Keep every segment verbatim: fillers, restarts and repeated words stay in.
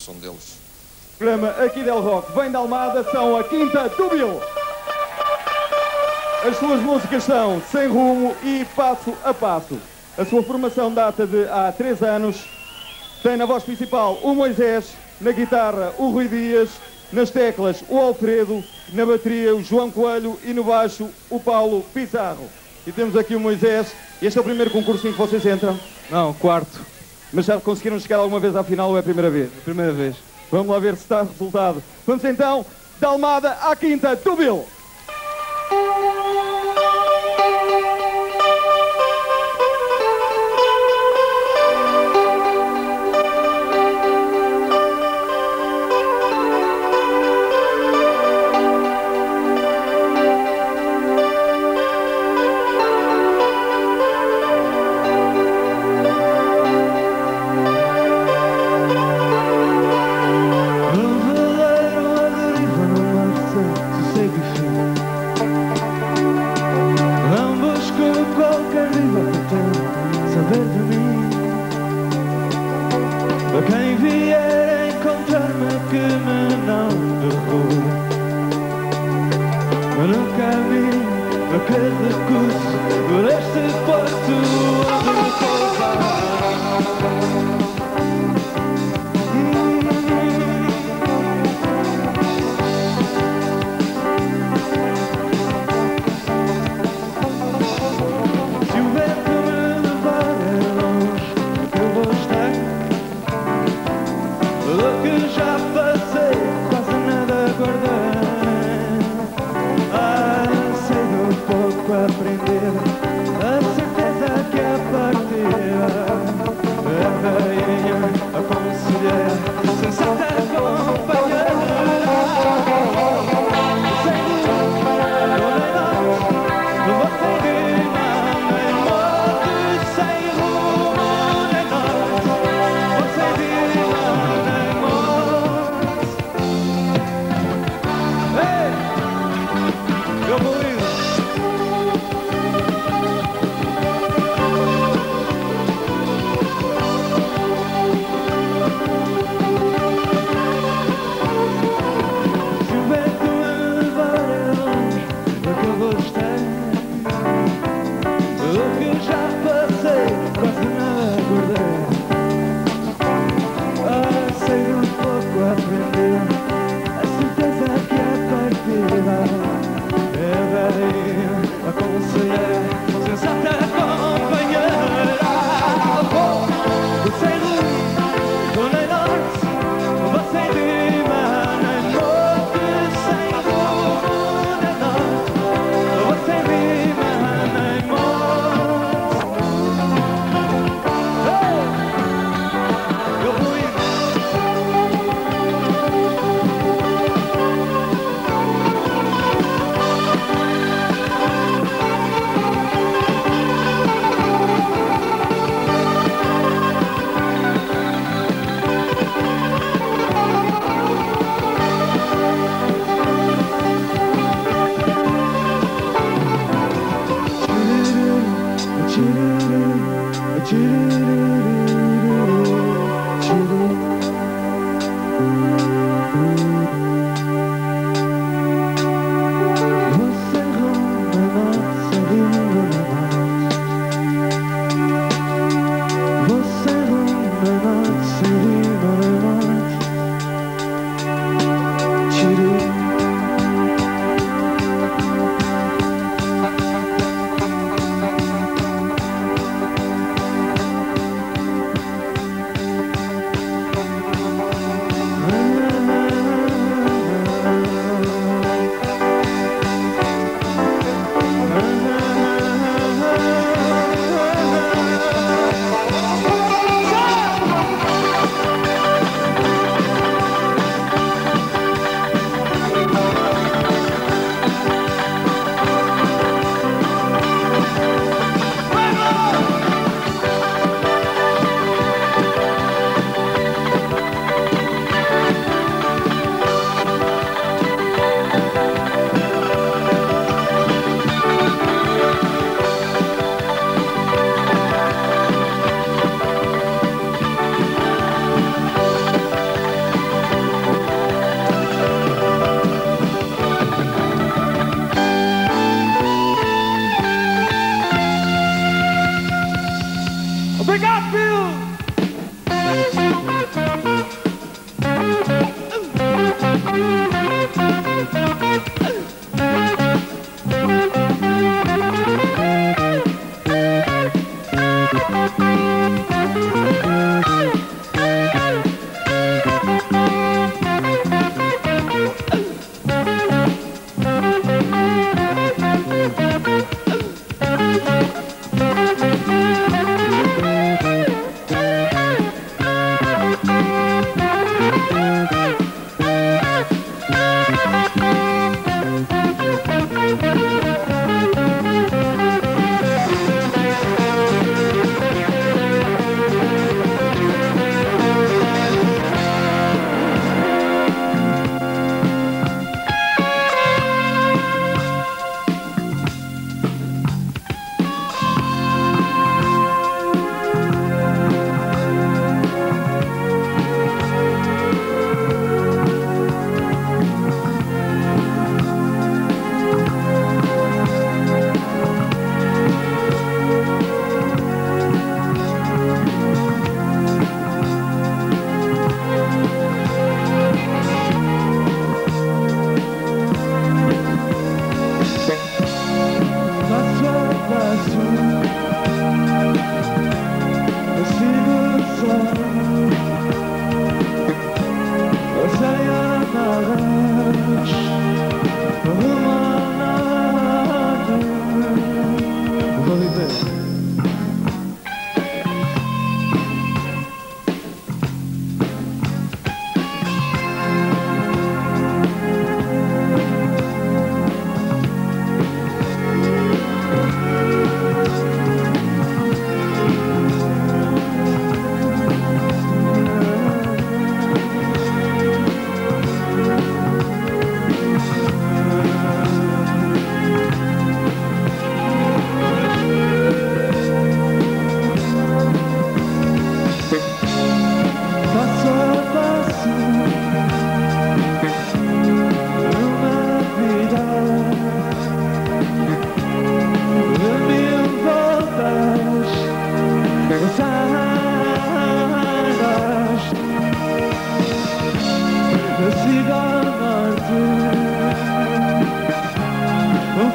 são deles. O programa aqui del Rock vem da Almada, são a Quinta Túbil. As suas músicas são Sem Rumo e Passo a Passo. A sua formação data de há três anos. Tem na voz principal o Moisés, na guitarra o Rui Dias, nas teclas o Alfredo, na bateria o João Coelho e no baixo o Paulo Pizarro. E temos aqui o Moisés. Este é o primeiro concurso em que vocês entram? Não, quarto. Mas já conseguiram chegar alguma vez à final ou é a primeira vez? A primeira vez. Vamos lá ver se está resultado. Vamos então da Almada à Quinta Túbil. Quem vier encontrar-me que me não derruba, no caminho, no que recurso, por este posto onde pousar. Se o vento me levar é longe, eu vou estar. O que já passei, quase nada guardei. Ah, sei do pouco aprender, a certeza que a partida é rainha, a conselheira, sensata companheira. Sem rumo, nem norte, vou sem rima, nem morte. Sem rumo, nem norte, vou sem rima, nem morte. Ei, eu vou ir. Se o vento me levar é longe, é que eu vou estar. O que já passei, quase nada guardei. Ah, sei um pouco aprender, a certeza que a partida é a rainha, a conselheira, sensata companheira. Vou sem rumo, nem norte, vou sem rima, nem morte. Sem rumo, nem norte, vou sem rima, nem morte. Ei, eu vou ir.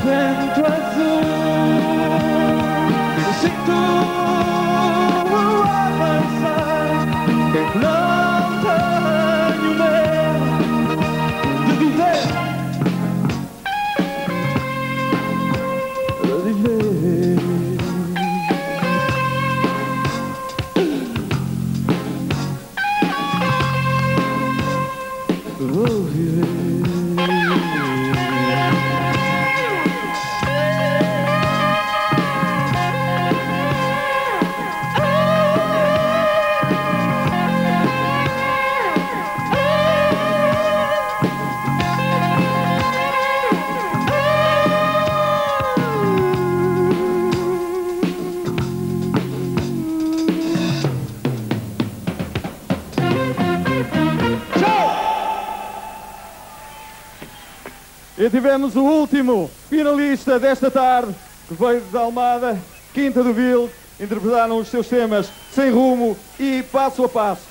vento azul. Sinto avançar, não tenho medo de viver, de viver. Vou viver. E tivemos o último finalista desta tarde, que veio de Almada, Quinta do Vil, interpretaram os seus temas Sem Rumo e Passo a Passo.